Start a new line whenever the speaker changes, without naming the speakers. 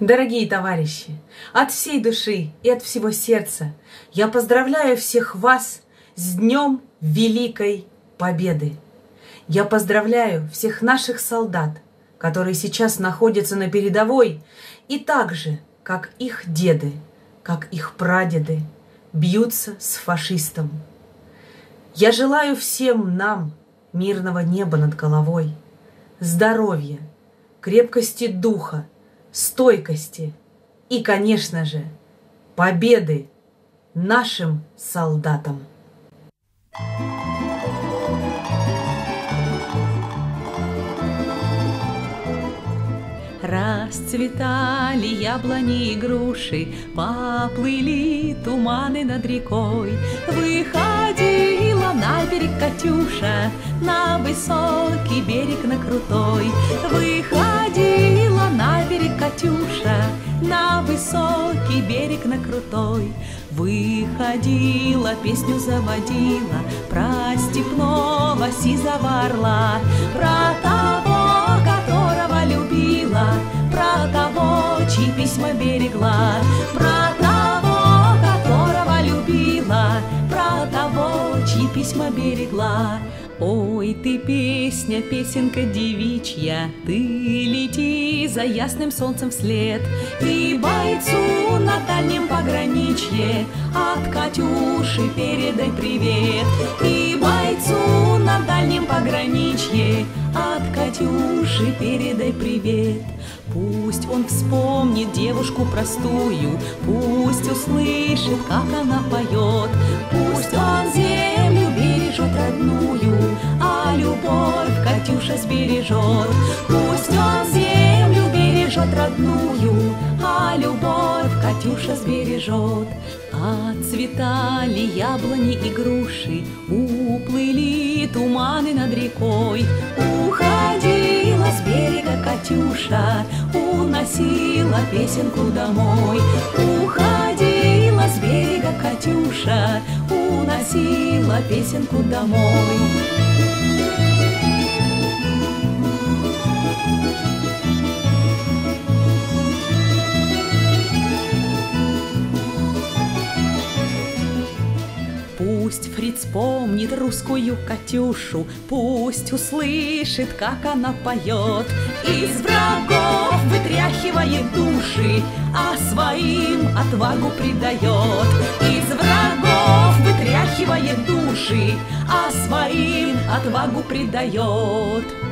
Дорогие товарищи, от всей души и от всего сердца я поздравляю всех вас с Днем Великой Победы. Я поздравляю всех наших солдат, которые сейчас находятся на передовой, и так же, как их деды, как их прадеды, бьются с фашистом. Я желаю всем нам мирного неба над головой, здоровья, крепкости духа, стойкости и, конечно же, победы нашим солдатам.
Расцветали яблони и груши, поплыли туманы над рекой. Выходила на берег Катюша, на высокий берег, на крутой. Выходила на берег Катюша, на высокий берег, на крутой. Выходила, песню заводила про степного сизого орла, про того, которого любила, про того, чьи письма берегла, про того, которого любила, про того, чьи письма берегла. Ой, ты песня, песенка девичья, ты лети за ясным солнцем вслед, и бойцу на дальнем пограничье от Катюши передай привет, и бойцу на дальнем пограничье от Катюши передай привет. Пусть он вспомнит девушку простую, пусть услышит, как она поет, пусть он землю бережет родную, а любовь Катюша сбережет. Пусть он землю бережет родную, а любовь Катюша сбережет. Отцветали яблони и груши, уплыли туманы над рекой. Уходила с берега Катюша, уносила песенку домой. Уходила с берега Катюша, уносила песенку домой. Пусть Фриц помнит русскую Катюшу, пусть услышит, как она поет, из врагов вытряхивает души, а своим отвагу придает. Из врагов вытряхивает души, а своим отвагу придает.